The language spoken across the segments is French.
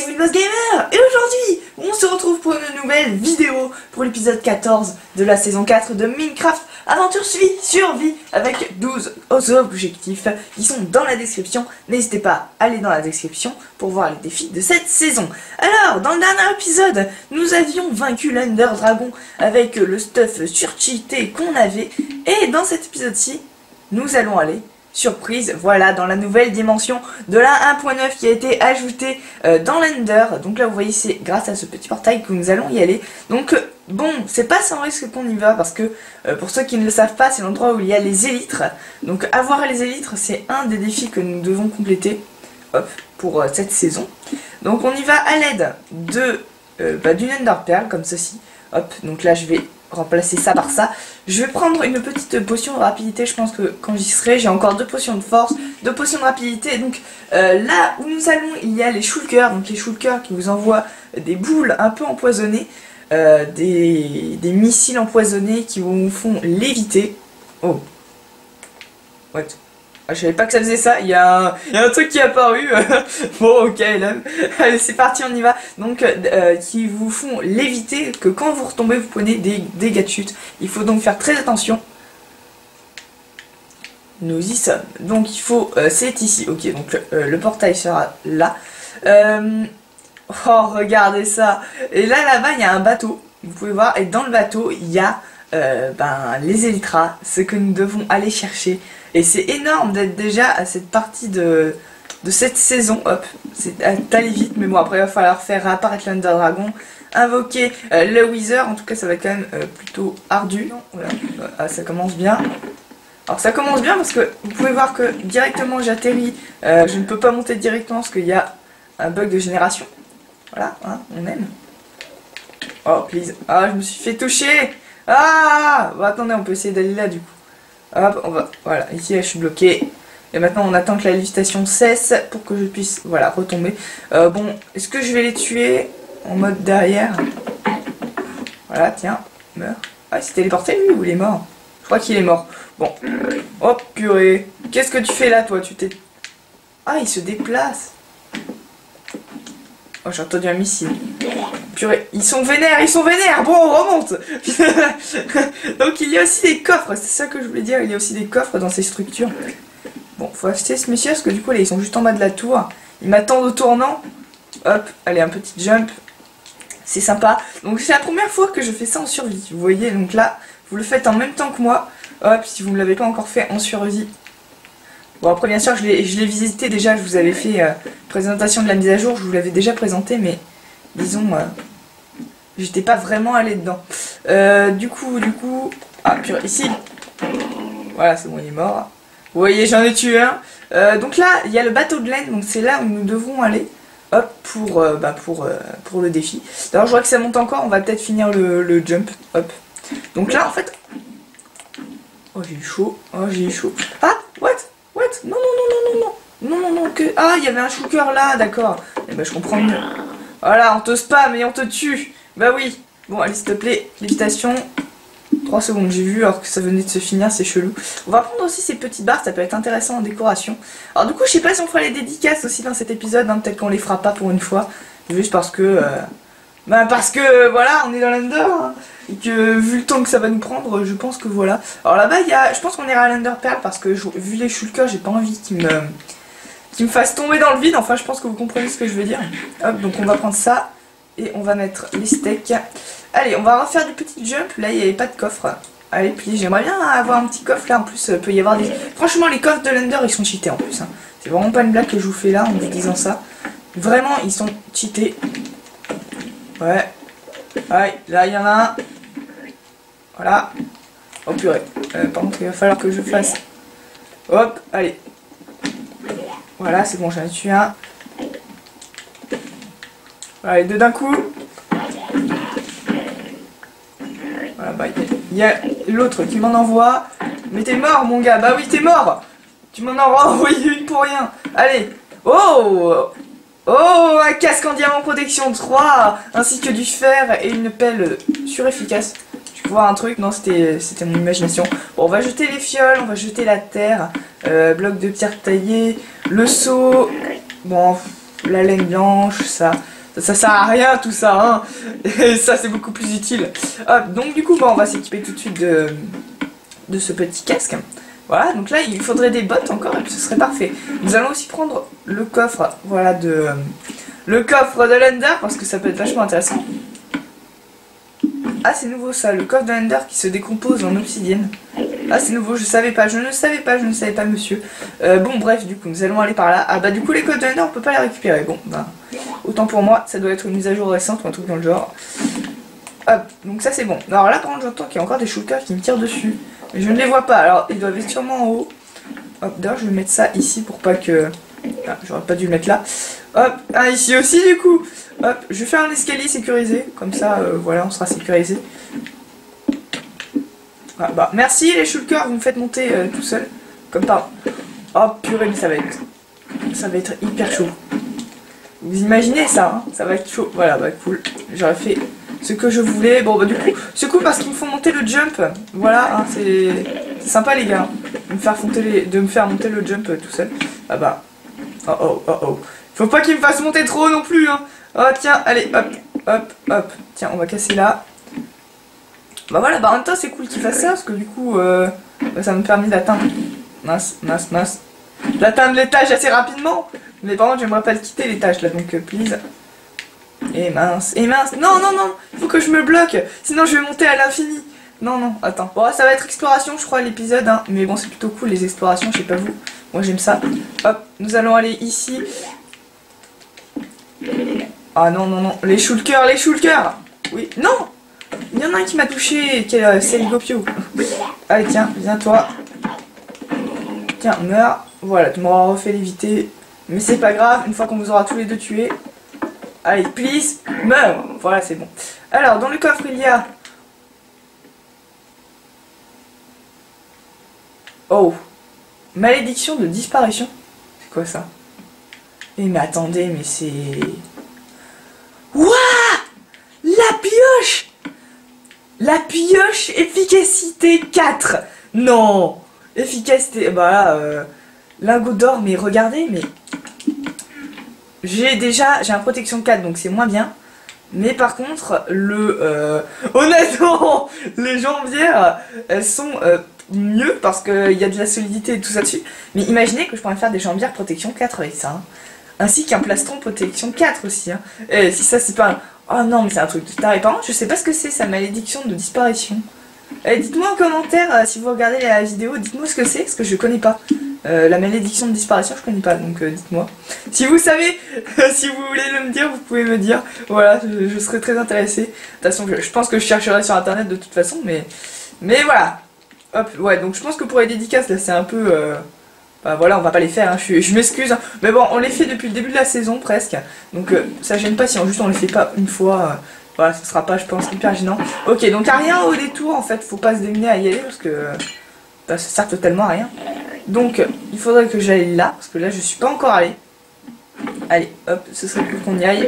c'est Winboss Gamer et aujourd'hui on se retrouve pour une nouvelle vidéo pour l'épisode 14 de la saison 4 de Minecraft Aventure Survie avec 12 objectifs qui sont dans la description. N'hésitez pas à aller dans la description pour voir les défis de cette saison. Alors, dans le dernier épisode, nous avions vaincu l'Ender Dragon avec le stuff surcheaté qu'on avait. Et dans cet épisode-ci, nous allons aller... surprise, voilà, dans la nouvelle dimension de la 1.9 qui a été ajoutée dans l'Ender. Donc là vous voyez c'est grâce à ce petit portail que nous allons y aller. Donc bon, c'est pas sans risque qu'on y va parce que pour ceux qui ne le savent pas, c'est l'endroit où il y a les élytres. Donc avoir les élytres c'est un des défis que nous devons compléter pour cette saison. Donc on y va à l'aide d'une Ender Pearl comme ceci. Hop, donc là je vais remplacer ça par ça. Je vais prendre une petite potion de rapidité. Je pense que quand j'y serai, j'ai encore 2 potions de force, 2 potions de rapidité. Donc là où nous allons, il y a les shulkers. Donc les shulkers qui vous envoient des boules un peu empoisonnées, des missiles empoisonnés qui vous font léviter. Oh, what? Ah, je savais pas que ça faisait ça, il y a un truc qui est apparu. Bon ok, là. Allez c'est parti, on y va. Donc qui vous font léviter, que quand vous retombez vous prenez des dégâts de chute. Il faut donc faire très attention. Nous y sommes. Donc il faut, c'est ici, ok, donc le portail sera là. Oh regardez ça. Et là là-bas il y a un bateau, vous pouvez voir, et dans le bateau il y a les élytras, ce que nous devons aller chercher. Et c'est énorme d'être déjà à cette partie de cette saison. Hop, c'est allé vite, mais bon après il va falloir faire apparaître l'Ender Dragon, invoquer le Wither. En tout cas ça va être quand même plutôt ardu. Voilà. Ah, ça commence bien. Alors ça commence bien parce que vous pouvez voir que directement j'atterris, je ne peux pas monter directement parce qu'il y a un bug de génération. Voilà, hein, on aime. Oh please, ah je me suis fait toucher. Ah bon, attendez, on peut essayer d'aller là du coup. Hop, on va, voilà, ici là, je suis bloqué. Et maintenant on attend que la lévitation cesse pour que je puisse, voilà, retomber. Bon, est-ce que je vais les tuer en mode derrière? Voilà, tiens, meurs. Ah, il s'est téléporté lui ou il est mort? Je crois qu'il est mort. Bon, hop, purée. Qu'est-ce que tu fais là toi? Tu t'es... Ah, il se déplace. Oh, j'ai entendu un missile. Purée, ils sont vénères. Bon, on remonte. Donc il y a aussi des coffres, c'est ça que je voulais dire, il y a aussi des coffres dans ces structures. Bon, faut acheter ce monsieur parce que du coup là ils sont juste en bas de la tour. Ils m'attendent au tournant. Hop, allez, un petit jump. C'est sympa. Donc c'est la première fois que je fais ça en survie. Vous voyez, donc là, vous le faites en même temps que moi. Hop, si vous ne l'avez pas encore fait en survie. Bon après bien sûr je l'ai visité déjà, je vous avais fait présentation de la mise à jour, je vous l'avais déjà présenté mais disons j'étais pas vraiment allé dedans. Du coup, ah purée, ici, voilà c'est bon il est mort. Vous voyez j'en ai tué un. Donc là il y a le bateau de laine, donc c'est là où nous devons aller. Hop pour le défi. D'ailleurs je vois que ça monte encore, on va peut-être finir le jump. Hop. Donc là en fait, oh j'ai eu chaud, Ah what? Non, que... Ah, il y avait un shulker là, d'accord. Eh ben, je comprends mieux. Voilà, on te spam et on te tue. Bah oui. Bon, allez, s'il te plaît, lévitation. 3 secondes, j'ai vu alors que ça venait de se finir, c'est chelou. On va prendre aussi ces petites barres, ça peut être intéressant en décoration. Alors du coup, je sais pas si on fera les dédicaces aussi dans cet épisode, hein. Peut-être qu'on les fera pas pour une fois. Juste parce que... voilà, on est dans l'Ender, hein, et que vu le temps que ça va nous prendre, je pense que voilà. Alors là-bas, je pense qu'on ira à l'Ender Pearl parce que vu les shulkers, j'ai pas envie qu'ils me fassent tomber dans le vide. Enfin, je pense que vous comprenez ce que je veux dire. Hop, donc on va prendre ça et on va mettre les steaks. Allez, on va refaire des petites jumps. Là, il n'y avait pas de coffre. Allez, puis j'aimerais bien avoir un petit coffre là. En plus, peut y avoir des... Franchement, les coffres de l'Ender, ils sont cheatés en plus. Hein. C'est vraiment pas une blague que je vous fais là en vous disant ça. Vraiment, ils sont cheatés. Ouais. Ouais, là il y en a un. Voilà. Oh purée. Par contre il va falloir que je fasse. Hop, allez. Voilà, c'est bon, j'en ai tué un. Voilà, les deux d'un coup. Voilà, bah il y a l'autre qui m'en envoie. Mais t'es mort mon gars, bah oui t'es mort. Tu m'en as envoyé une pour rien. Allez. Oh, un casque en diamant protection 3, ainsi que du fer et une pelle surefficace. Tu peux voir un truc? Non, c'était mon imagination. Bon, on va jeter les fioles, on va jeter la terre, bloc de pierre taillée, le seau, bon, la laine blanche, ça. Ça sert à rien tout ça, hein. Et ça c'est beaucoup plus utile. Hop, donc du coup, bon, on va s'équiper tout de suite de ce petit casque. Voilà, donc là il faudrait des bottes encore et puis ce serait parfait. Nous allons aussi prendre le coffre, voilà, le coffre de l'Ender parce que ça peut être vachement intéressant. Ah, c'est nouveau ça, le coffre de l'Ender qui se décompose en obsidienne. Ah, c'est nouveau, je ne savais pas, monsieur. Bon, bref, du coup, nous allons aller par là. Ah, bah, du coup, les codes de l'Ender, on peut pas les récupérer. Bon, bah, autant pour moi, ça doit être une mise à jour récente ou un truc dans le genre. Hop, donc ça, c'est bon. Alors là, par contre, j'entends qu'il y a encore des shooters qui me tirent dessus. Mais je ne les vois pas, alors ils doivent être sûrement en haut. Hop, d'ailleurs, je vais mettre ça ici pour pas que. Ah, j'aurais pas dû le mettre là. Hop, ah, ici aussi, du coup. Hop, je vais faire un escalier sécurisé, comme ça, voilà, on sera sécurisé. Ah, bah, merci les shulkers, vous me faites monter tout seul, comme par... Oh purée, mais ça va être hyper chaud. Vous imaginez ça, hein, ça va être chaud. Voilà, bah cool, j'aurais fait ce que je voulais. Bon, bah du coup, c'est cool parce qu'ils me font monter le jump. Voilà, hein, c'est sympa les gars, de me faire monter le jump tout seul. Ah bah, oh. Faut pas qu'il me fasse monter trop non plus, hein. Oh tiens, allez, hop. Tiens, on va casser là. Bah voilà, bah en même temps c'est cool qu'il fasse ça parce que du coup bah, ça me permet d'atteindre. Mince. D'atteindre l'étage assez rapidement. Mais par contre j'aimerais pas le quitter l'étage là, donc please. Et mince. Non, il faut que je me bloque. Sinon je vais monter à l'infini. Non, attends. Bon, ça va être exploration je crois l'épisode, hein. Mais bon c'est plutôt cool les explorations, je sais pas vous. Moi j'aime ça. Hop, nous allons aller ici. Ah non, les shulkers. Oui, non. Il y en a un qui m'a touché, c'est Ligopio. Allez tiens, viens toi. Tiens, meurs. Voilà, tu m'auras refait l'éviter. Mais c'est pas grave, une fois qu'on vous aura tous les deux tués. Allez, please, meurs. Voilà, c'est bon. Alors, dans le coffre, il y a... Oh. Malédiction de disparition. C'est quoi ça? Eh mais attendez, mais c'est... Wouah! La pioche efficacité 4. Non. Efficacité, bah là, lingot d'or, mais regardez, mais... J'ai un protection 4, donc c'est moins bien. Mais par contre, honnêtement, les jambières, elles sont mieux parce qu'il y a de la solidité et tout ça dessus. Mais imaginez que je pourrais faire des jambières protection 4 avec ça. Hein. Ainsi qu'un plastron protection 4 aussi. Hein. Et si ça, c'est pas un... Oh non, mais c'est un truc de taré. Par contre, je sais pas ce que c'est, sa malédiction de disparition. Dites-moi en commentaire, si vous regardez la vidéo, dites-moi ce que c'est, parce que je connais pas. La malédiction de disparition, je connais pas, donc dites-moi. Si vous savez, si vous voulez me dire, vous pouvez me dire. Voilà, je serais très intéressée. De toute façon, je pense que je chercherai sur internet de toute façon, mais voilà. Hop, ouais, donc je pense que pour les dédicaces, là, c'est un peu... Bah voilà, on va pas les faire, hein. Je m'excuse. Hein. Mais bon, on les fait depuis le début de la saison, presque. Donc ça gêne pas si on les fait pas une fois. Voilà, ce sera pas, je pense, hyper gênant. Ok, donc à rien au détour, en fait, faut pas se démener à y aller, parce que bah, ça sert totalement à rien. Donc, il faudrait que j'aille là, parce que là, je suis pas encore allée. Allez, hop, ce serait cool qu'on y aille.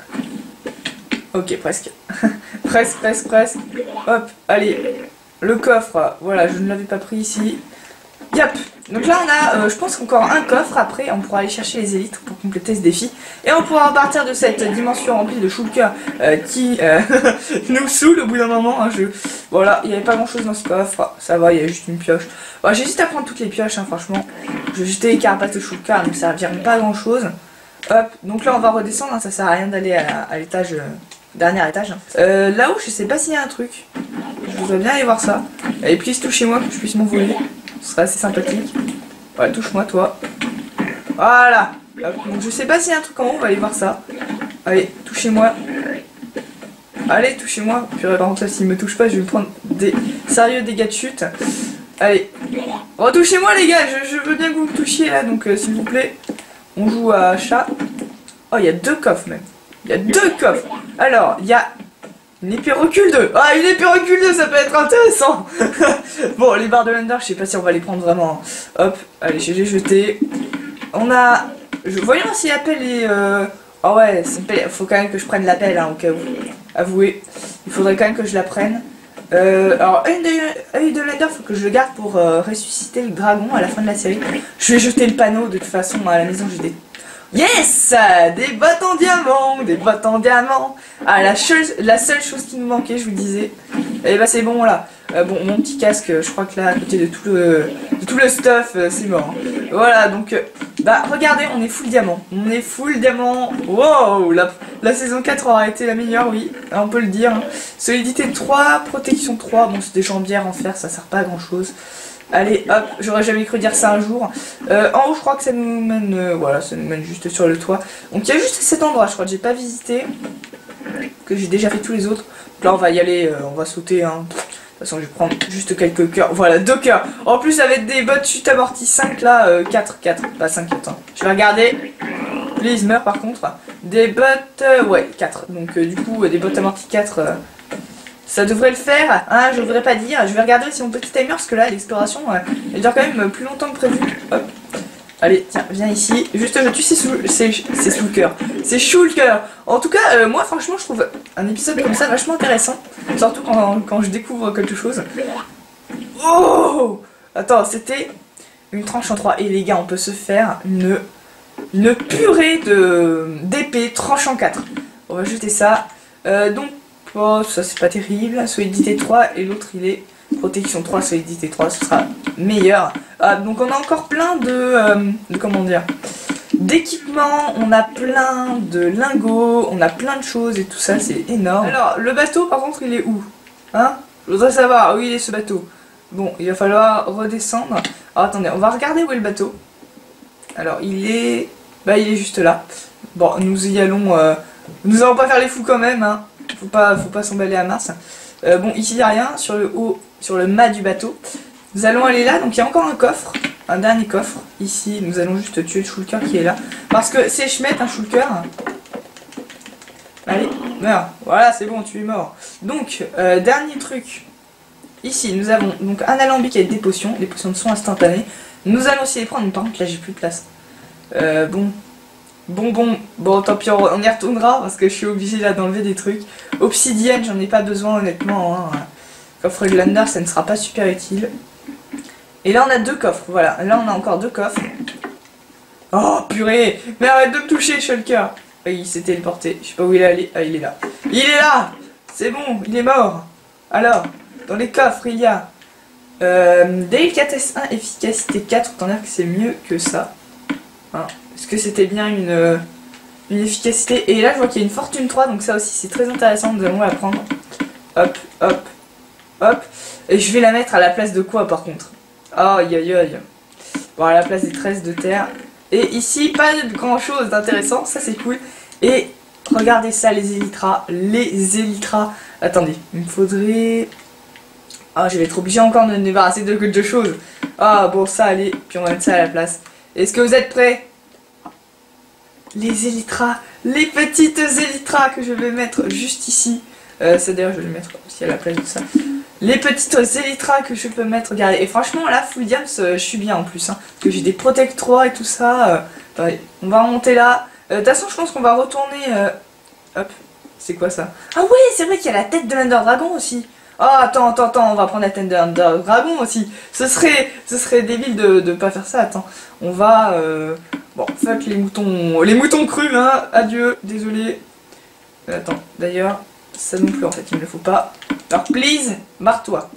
Ok, presque. presque. Hop, allez. Le coffre, voilà, je ne l'avais pas pris ici. Yep. Donc là on a, je pense encore un coffre. Après on pourra aller chercher les élytres pour compléter ce défi. Et on pourra partir de cette dimension remplie de shulkers qui nous saoule au bout d'un moment. Hein, voilà, il n'y avait pas grand chose dans ce coffre. Ça va, il y a juste une pioche. Bon, j'ai juste à prendre toutes les pioches, hein, franchement. Je vais jeter les carapaces de shulkers, donc ça ne servira pas à grand chose. Hop, donc là on va redescendre, hein, ça sert à rien d'aller à l'étage, dernier étage. Hein. Là-haut je sais pas s'il y a un truc. Je voudrais bien aller voir ça. Allez, please touchez-moi que je puisse m'envoler. Ce serait assez sympathique. Ouais, touche-moi toi. Voilà. Donc je sais pas s'il y a un truc en haut, on va aller voir ça. Allez, touchez-moi. Allez, touchez-moi. Puis par contre là, s'il me touche pas, je vais me prendre des sérieux dégâts de chute. Allez. Oh, touchez-moi les gars, je veux bien que vous me touchiez là, donc s'il vous plaît. On joue à chat. Oh, il y a 2 coffres même. Il y a 2 coffres. Alors, il y a... Une épée recul 2. Ah, une épée recul 2, ça peut être intéressant. Bon, les barres de l'Ender, je sais pas si on va les prendre vraiment. Hop, allez, j'ai jeté. On a... Voyons si l'appel est... Oh ouais, faut quand même que je prenne l'appel, hein, au cas où. Avouez. Il faudrait quand même que je la prenne. Alors, œil de l'Ender, faut que je le garde pour ressusciter le dragon à la fin de la série. Je vais jeter le panneau, de toute façon, à la maison, j'ai des... Yes! Des bottes en diamant, des bottes en diamant. Ah, la seule chose qui nous manquait, je vous disais. Et bah c'est bon là. Bon, mon petit casque, je crois que là, à côté de tout le stuff, c'est mort. Voilà, donc, bah regardez, on est full diamant. On est full diamant. Wow! La saison 4 aura été la meilleure, oui, on peut le dire. Solidité 3, protection 3. Bon, c'est des jambières en fer, ça sert pas à grand chose. Allez, hop, j'aurais jamais cru dire ça un jour. En haut, je crois que ça nous mène, voilà, ça nous mène juste sur le toit. Donc il y a juste cet endroit, je crois que j'ai pas visité, que j'ai déjà fait tous les autres. Donc là, on va y aller, on va sauter, hein. De toute façon, je vais prendre juste quelques cœurs. Voilà, 2 cœurs. En plus, avec des bottes chute amorties 5 là, 4, pas 5, attends. Je vais regarder. Please, meurs par contre. Des bottes, ouais, 4. Donc du coup, des bottes amorties 4. Ça devrait le faire, hein, je voudrais pas dire. Je vais regarder aussi mon petit timer parce que là l'exploration elle dure quand même plus longtemps que prévu. Hop. Allez, tiens, viens ici. Juste je tue c'est Shulker. C'est Shulker. En tout cas, moi franchement je trouve un épisode comme ça vachement intéressant. Surtout quand je découvre quelque chose. Oh! Attends, c'était une tranche en 3. Et les gars, on peut se faire une purée d'épée tranche en 4. On va jeter ça. Donc oh, ça c'est pas terrible, solidité 3 et l'autre il est protection 3, solidité 3, ce sera meilleur. Donc on a encore plein de comment dire, d'équipements, on a plein de lingots, on a plein de choses et tout ça, c'est énorme. Alors le bateau par contre il est où? Hein? Je voudrais savoir où il est ce bateau. Bon, il va falloir redescendre. Alors attendez, on va regarder où est le bateau. Alors il est... bah il est juste là. Bon, nous y allons... nous allons pas faire les fous quand même, hein. Faut pas s'emballer à Mars. Bon, ici il n'y a rien sur le haut, sur le mât du bateau. Nous allons aller là, donc il y a encore un coffre, un dernier coffre. Ici, nous allons juste tuer le Shulker qui est là. Parce que c'est Schmett, un Shulker. Allez, meurs. Voilà, c'est bon, tu es mort. Donc, dernier truc. Ici, nous avons donc un alambic avec des potions de soins instantanés. Nous allons aussi les prendre, mais par contre là j'ai plus de place. Bon, tant pis, on y retournera parce que je suis obligée là d'enlever des trucs. Obsidienne, j'en ai pas besoin honnêtement. Hein. Coffre Glander, ça ne sera pas super utile. Et là, on a 2 coffres. Voilà, là, on a encore 2 coffres. Oh, purée! Mais arrête de me toucher, Shulker! Il s'est téléporté. Je sais pas où il est allé. Ah, il est là. Il est là! C'est bon, il est mort. Alors, dans les coffres, il y a délicatesse 1, efficacité 4. Autant dire que c'est mieux que ça. Hein. Est-ce que c'était bien une efficacité? Et là je vois qu'il y a une fortune 3, donc ça aussi c'est très intéressant, nous allons la prendre. Hop, hop, hop. Et je vais la mettre à la place de quoi par contre? Aïe aïe aïe. Bon, à la place des 13 de terre. Et ici, pas de grand chose d'intéressant, ça c'est cool. Et regardez ça, les élytras. Les élytras. Attendez, il me faudrait... ah, je vais être obligé encore de me débarrasser de choses. Ah bon, ça allez, puis on va mettre ça à la place. Est-ce que vous êtes prêts? Les élytras, les petites élytras que je vais mettre juste ici. Ça d'ailleurs je vais le mettre aussi à la place de ça. Les petites élytras que je peux mettre, regardez. Et franchement là, full diams, je suis bien en plus. Hein, parce que j'ai des Protect 3 et tout ça. Attendez, on va remonter là. De toute façon je pense qu'on va retourner... hop, c'est quoi ça? Ah oui, c'est vrai qu'il y a la tête de l'Under Dragon aussi. Oh, attends, on va prendre la tête de l'Under Dragon aussi. Ce serait débile de pas faire ça, attends. On va... bon, fuck les moutons crus, hein. Adieu, désolé. Attends, d'ailleurs, ça non plus en fait, il ne le faut pas. Alors, please, barre-toi.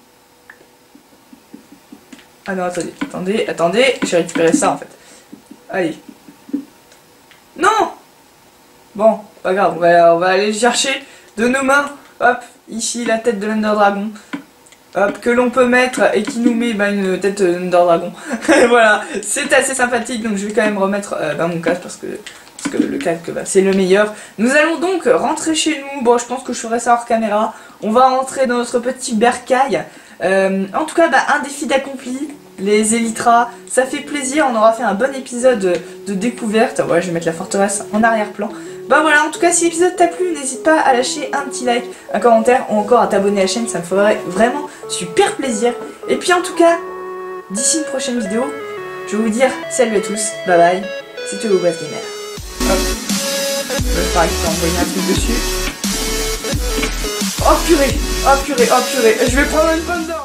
Ah non, attendez, j'ai récupéré ça en fait. Allez. Non! Bon, pas grave, on va aller le chercher de nos mains. Hop, ici la tête de l'Under Dragon. Hop, que l'on peut mettre et qui nous met une tête d'Under Dragon. Voilà, c'est assez sympathique, donc je vais quand même remettre mon casque parce que le casque c'est le meilleur. Nous allons donc rentrer chez nous. Bon, je pense que je ferai ça hors caméra. On va rentrer dans notre petit bercail. En tout cas, un défi d'accompli. Les élytras, ça fait plaisir. On aura fait un bon épisode de découverte. Ouais, je vais mettre la forteresse en arrière-plan. Bah voilà, en tout cas si l'épisode t'a plu, n'hésite pas à lâcher un petit like, un commentaire ou encore à t'abonner à la chaîne, ça me ferait vraiment super plaisir. Et puis en tout cas, d'ici une prochaine vidéo, je vais vous dire salut à tous, bye bye, c'était Obaz Gamer. Hop, pareil, je peux envoyer un truc dessus. Oh purée, je vais prendre une bonne dose.